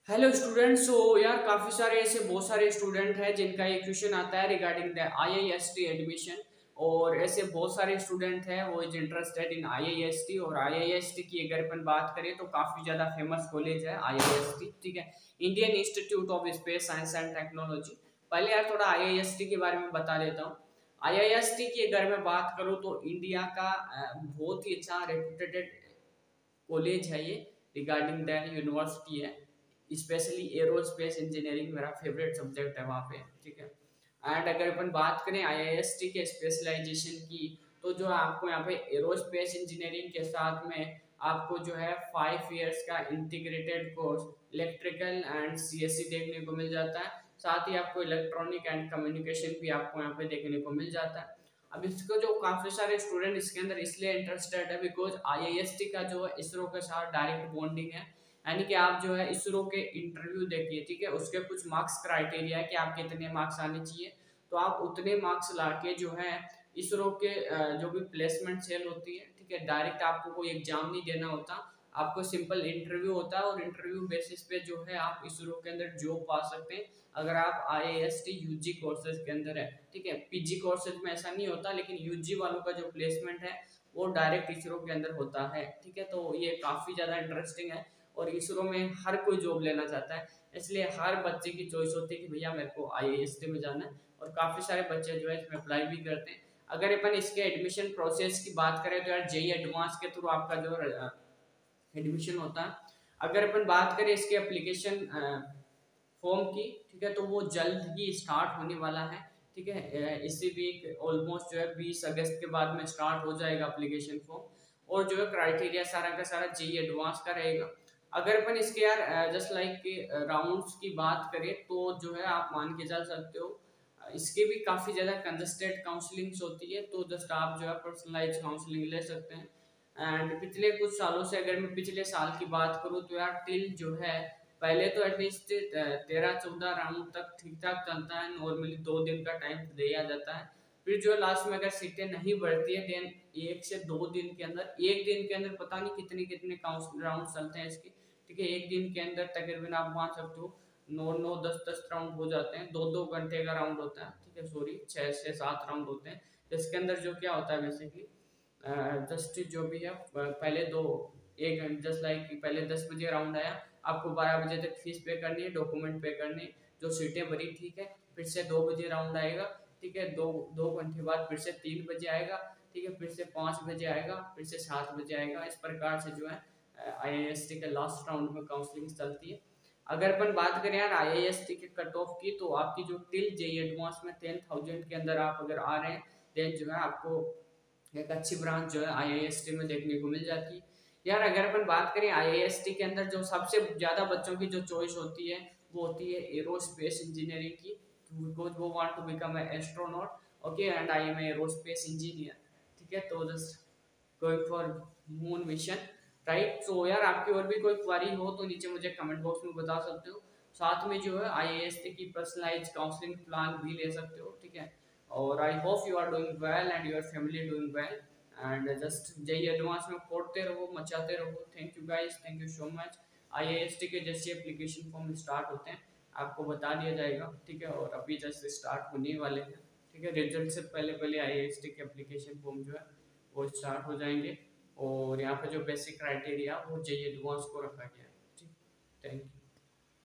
Hello students. सो यार काफ़ी सारे ऐसे बहुत सारे स्टूडेंट हैं जिनका ये क्वेश्चन आता है रिगार्डिंग द आईआईएसटी एडमिशन। और ऐसे बहुत सारे स्टूडेंट हैं वो इज इंटरेस्टेड इन आईआईएसटी। और आईआईएसटी की अगर अपन बात करें तो काफ़ी ज़्यादा फेमस कॉलेज है आईआईएसटी, ठीक है, Indian Institute of Space Science and Technology. पहले यार थोड़ा आईआईएसटी के बारे में बता देता हूँ। आईआईएसटी की अगर मैं बात करूँ तो इंडिया का बहुत ही अच्छा रेपुटेटेड कॉलेज है ये, रिगार्डिंग द यूनिवर्सिटी है। स्पेशली एरोस्पेस इंजीनियरिंग मेरा फेवरेट सब्जेक्ट है वहाँ पे, ठीक है। एंड अगर अपन बात करें आईआईएसटी के स्पेशलाइजेशन की, तो जो आपको यहाँ पे एरोस्पेस इंजीनियरिंग के साथ में आपको जो है 5 इयर्स का integrated course electrical and CSC देखने को मिल जाता है। साथ ही आपको इलेक्ट्रॉनिक एंड कम्युनिकेशन भी आपको यहाँ पे देखने को मिल जाता है। अब इसको जो काफी सारे स्टूडेंट इसके अंदर इसलिए इंटरेस्टेड है बिकॉज आईआईएसटी का जो है इसरो के साथ डायरेक्ट बॉन्डिंग है। यानी कि आप जो है इसरो के इंटरव्यू देखिए, ठीक है, उसके कुछ मार्क्स क्राइटेरिया है कि आप कितने मार्क्स आने चाहिए, तो आप उतने मार्क्स लाके जो है इसरो के जो भी प्लेसमेंट सेल होती है, ठीक है, डायरेक्ट आपको कोई एग्जाम नहीं देना होता, आपको सिंपल इंटरव्यू होता है और इंटरव्यू बेसिस पे जो है आप इसरो के अंदर जॉब पा सकते हैं अगर आप आईआईएसटी यूजी कोर्सेज के अंदर है, ठीक है। पीजी कोर्सेज में ऐसा नहीं होता, लेकिन यूजी वालों का जो प्लेसमेंट है वो डायरेक्ट इसरो के अंदर होता है, ठीक है। तो ये काफी ज्यादा इंटरेस्टिंग है और इसरो में हर कोई जॉब लेना चाहता है, इसलिए हर बच्चे की चॉइस होती है कि भैया मेरे को आईआईएसटी में जाना है। और काफी सारे बच्चे जो है इसमें अप्लाई भी करते हैं। अगर अपन इसके एडमिशन प्रोसेस की बात करें तो यार जेई एडवांस के थ्रू आपका जो एडमिशन होता है। अगर अपन बात करें इसके एप्लीकेशन फॉर्म की, ठीक है, तो वो जल्द ही स्टार्ट होने वाला है, ठीक है। इसी वीक ऑलमोस्ट जो है 20 अगस्त के बाद में स्टार्ट हो जाएगा एप्लीकेशन फॉर्म। और जो है क्राइटेरिया सारा का सारा जेई एडवांस का रहेगा। अगर अपन इसके यार जस्ट लाइक राउंड्स की बात करें तो जो है आप मान के चल सकते हो इसके भी काफ़ी ज़्यादा कंजस्टेड काउंसलिंग्स होती है, तो जस्ट आप जो है पर्सनलाइज काउंसलिंग ले सकते हैं। एंड पिछले कुछ सालों से अगर मैं पिछले साल की बात करूँ तो यार टिल जो है पहले तो एटलीस्ट 13-14 राउंड तक ठीक ठाक चलता है, नॉर्मली 2 दिन का टाइम दिया जाता है। फिर जो लास्ट में अगर सीटें नहीं बढ़ती है देन 1 से 2 दिन के अंदर, एक दिन के अंदर पता नहीं कितने कितने काउंसिल राउंड चलते हैं इसके, ठीक है। एक दिन के अंदर तकरीबन आप मान सकते हो 9-9 10-10 राउंड हो जाते हैं, 2-2 घंटे का राउंड होता है, ठीक है, सॉरी 6 से 7 राउंड होते हैं। जिसके अंदर जो क्या होता है बेसिकली जस्ट जो भी है पहले दो एक घंटे जस्ट लाइक पहले 10 बजे राउंड आया, आपको 12 बजे तक फीस पे करनी है, डॉक्यूमेंट पे करने, जो सीटें भरी, ठीक है। फिर से 2 बजे राउंड आएगा, ठीक है, दो 2 घंटे बाद फिर से 3 बजे आएगा, ठीक है, फिर से 5 बजे आएगा, फिर से 7 बजे आएगा। इस प्रकार से जो है आईआईएसटी के लास्ट राउंड में काउंसलिंग चलती है। अगर अपन बात करें यार आईआईएसटी के कट ऑफ की, तो आपकी जो टिल जेई एडवांस में 10,000 के अंदर आप अगर आ रहे हैं देन जो है आपको एक अच्छी ब्रांच जो है आईआईएसटी में देखने को मिल जाती है। यार अगर अपन बात करें आईआईएसटी के अंदर जो सबसे ज्यादा बच्चों की जो चॉइस होती है वो होती है एरोस्पेस इंजीनियरिंग की, बिकॉज वो want to become astronaut, okay, and I am aerospace engineer, ठीक है। तो just going for moon mission, right. तो यार आपकी और भी कोई क्वारी हो तो नीचे मुझे कमेंट बॉक्स में बता सकते हो। साथ में जो है आईआईएसटी की पर्सनलाइज काउंसलिंग प्लान भी ले सकते हो, ठीक है। और I hope you are doing well and your family doing well and just JEE advance में पढ़ते रहो, मचाते रहो। Thank you guys, thank you so much. IIST के जैसे एप्लीकेशन फॉर्म स्टार्ट होते हैं आपको बता दिया जाएगा, ठीक है, और अभी जस्ट स्टार्ट होने वाले हैं, ठीक है। रिजल्ट से पहले पहले आईआईएसटी के एप्लीकेशन फॉर्म जो है वो स्टार्ट हो जाएंगे। और यहाँ पे जो बेसिक क्राइटेरिया वो जेई एडवांस को रखा गया है, ठीक। Thank you.